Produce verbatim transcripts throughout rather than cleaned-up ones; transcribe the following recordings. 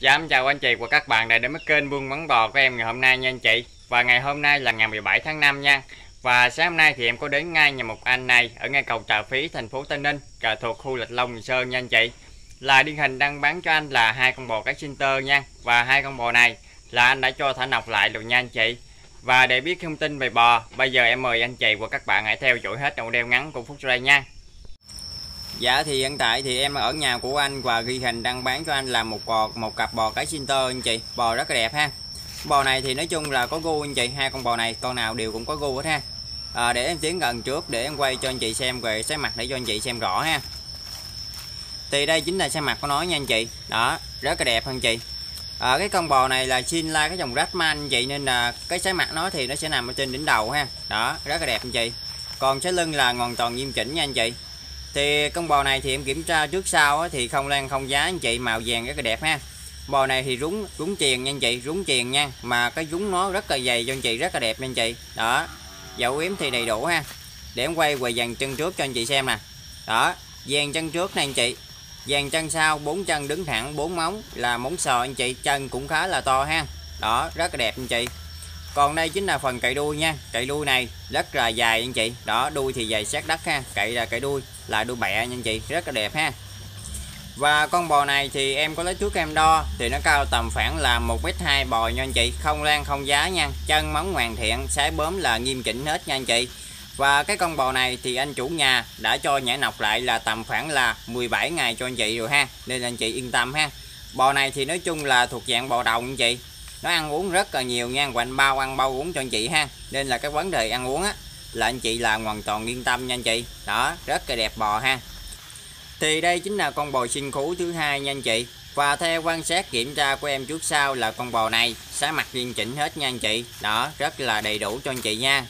Dạ, em chào anh chị và các bạn đã đến với kênh buôn bán bò của em ngày hôm nay nha anh chị. Và ngày hôm nay là ngày mười bảy tháng năm nha. Và sáng hôm nay thì em có đến ngay nhà một anh này ở ngay cầu Trà Phí, thành phố Tây Ninh, cả thuộc khu Lịch Long, Bình Sơn nha anh chị. Là điển hình đang bán cho anh là hai con bò cái sinh tơ nha. Và hai con bò này là anh đã cho thả nọc lại rồi nha anh chị. Và để biết thông tin về bò, bây giờ em mời anh chị và các bạn hãy theo dõi hết đoạn video ngắn của phút sau đây nha. Dạ thì hiện tại thì em ở nhà của anh và ghi hình đang bán cho anh là một bò một cặp bò cái sinh tơ anh chị. Bò rất là đẹp ha. Bò này thì nói chung là có gu anh chị, hai con bò này con nào đều cũng có gu hết ha. À, để em tiến gần trước để em quay cho anh chị xem về cái mặt để cho anh chị xem rõ ha. Thì đây chính là cái mặt của nó nha anh chị. Đó, rất là đẹp anh chị. À, cái con bò này là xin la cái dòng Brahman anh chị, nên là cái cái mặt nó thì nó sẽ nằm ở trên đỉnh đầu ha. Đó, rất là đẹp anh chị. Còn cái lưng là hoàn toàn nghiêm chỉnh nha anh chị. Thì con bò này thì em kiểm tra trước sau thì không lan không giá anh chị, màu vàng rất là đẹp ha. Bò này thì rúng rúng chuyền nha anh chị, rúng chuyền nha, mà cái rúng nó rất là dày cho anh chị, rất là đẹp nha anh chị. Đó, dậu yếm thì đầy đủ ha. Để em quay về dàn chân trước cho anh chị xem nè. Đó, dàn chân trước này anh chị, dàn chân sau bốn chân đứng thẳng, bốn móng là móng sò anh chị, chân cũng khá là to ha. Đó, rất là đẹp anh chị. Còn đây chính là phần cậy đuôi nha. Cậy đuôi này rất là dài anh chị. Đó, đuôi thì dài sát đất ha. Cậy là cậy đuôi là đuôi bẹ nha anh chị, rất là đẹp ha. Và con bò này thì em có lấy thước em đo thì nó cao tầm khoảng là một mét hai bò nha anh chị, không lan không giá nha. Chân móng hoàn thiện, sái bướm là nghiêm chỉnh hết nha anh chị. Và cái con bò này thì anh chủ nhà đã cho nhả nọc lại là tầm khoảng là mười bảy ngày cho anh chị rồi ha, nên anh chị yên tâm ha. Bò này thì nói chung là thuộc dạng bò đồng anh chị, nó ăn uống rất là nhiều nha, và anh bao ăn bao uống cho anh chị ha, nên là cái vấn đề ăn uống á là anh chị là hoàn toàn yên tâm nha anh chị. Đó, rất là đẹp bò ha. Thì đây chính là con bò sinh khú thứ hai nha anh chị. Và theo quan sát kiểm tra của em trước sau là con bò này sái mặt nghiêm chỉnh hết nha anh chị. Đó, rất là đầy đủ cho anh chị nha.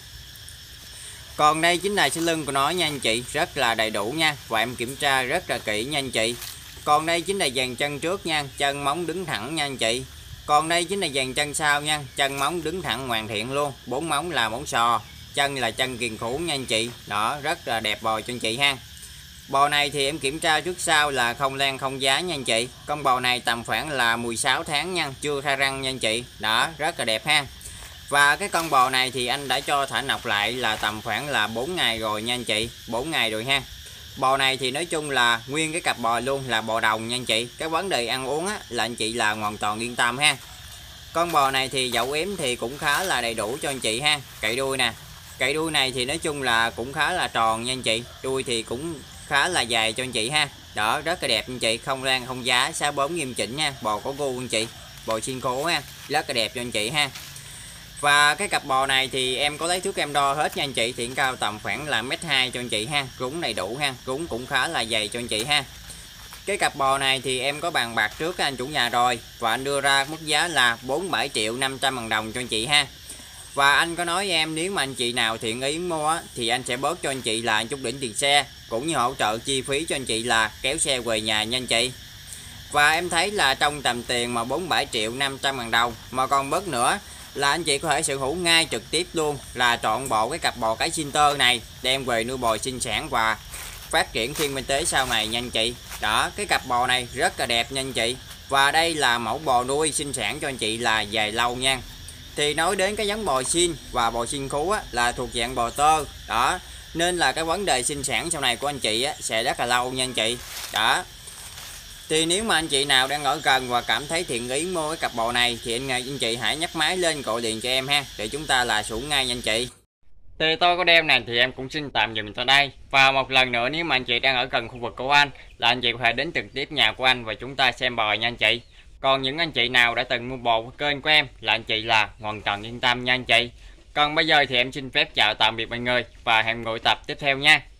Còn đây chính là cái lưng của nó nha anh chị, rất là đầy đủ nha, và em kiểm tra rất là kỹ nha anh chị. Còn đây chính là dàn chân trước nha, chân móng đứng thẳng nha anh chị. Còn đây chính là dàn chân sau nha, chân móng đứng thẳng hoàn thiện luôn, bốn móng là móng sò, chân là chân kiền khủ nha anh chị. Đó, rất là đẹp bò cho anh chị ha. Bò này thì em kiểm tra trước sau là không lan không giá nha anh chị. Con bò này tầm khoảng là mười sáu tháng nha, chưa khai răng nha anh chị. Đó, rất là đẹp ha. Và cái con bò này thì anh đã cho thả nọc lại là tầm khoảng là bốn ngày rồi nha anh chị, bốn ngày rồi ha. Bò này thì nói chung là nguyên cái cặp bò luôn là bò đồng nha anh chị. Cái vấn đề ăn uống á, là anh chị là hoàn toàn yên tâm ha. Con bò này thì dậu yếm thì cũng khá là đầy đủ cho anh chị ha. Cậy đuôi nè. Cậy đuôi này thì nói chung là cũng khá là tròn nha anh chị. Đuôi thì cũng khá là dài cho anh chị ha. Đó, rất là đẹp anh chị, không lan không giá, sái bướm nghiêm chỉnh nha. Bò có gu anh chị, bò xin khố ha, rất là đẹp cho anh chị ha. Và cái cặp bò này thì em có lấy thước em đo hết nha anh chị, thì cao tầm khoảng là mét hai cho anh chị ha, rúng đầy đủ ha, rúng cũng khá là dày cho anh chị ha. Cái cặp bò này thì em có bàn bạc trước anh chủ nhà rồi, và anh đưa ra mức giá là bốn mươi bảy triệu năm trăm ngàn đồng cho anh chị ha. Và anh có nói với em nếu mà anh chị nào thiện ý mua á, thì anh sẽ bớt cho anh chị là chút đỉnh tiền xe, cũng như hỗ trợ chi phí cho anh chị là kéo xe về nhà nha anh chị. Và em thấy là trong tầm tiền mà bốn mươi bảy triệu năm trăm ngàn đồng mà còn bớt nữa là anh chị có thể sở hữu ngay trực tiếp luôn, là trọn bộ cái cặp bò cái sinh tơ này đem về nuôi bò sinh sản và phát triển thiên kinh tế sau này nha anh chị. Đó, cái cặp bò này rất là đẹp nha anh chị. Và đây là mẫu bò nuôi sinh sản cho anh chị là dài lâu nha. Thì nói đến cái giống bò xin và bò xin khú á, là thuộc dạng bò tơ. Đó, nên là cái vấn đề sinh sản sau này của anh chị á, sẽ rất là lâu nha anh chị. Đó, thì nếu mà anh chị nào đang ở gần và cảm thấy thiện ý mua cái cặp bò này thì anh, anh chị hãy nhấc máy lên gọi liền cho em ha, để chúng ta là xuống ngay nha anh chị. Thì tôi có đem này thì em cũng xin tạm dừng tại đây. Và một lần nữa, nếu mà anh chị đang ở gần khu vực của anh là anh chị có thể đến trực tiếp nhà của anh và chúng ta xem bò nha anh chị. Còn những anh chị nào đã từng mua bò của kênh của em là anh chị là hoàn toàn yên tâm nha anh chị. Còn bây giờ thì em xin phép chào tạm biệt mọi người và hẹn gặp lại tập tiếp theo nha.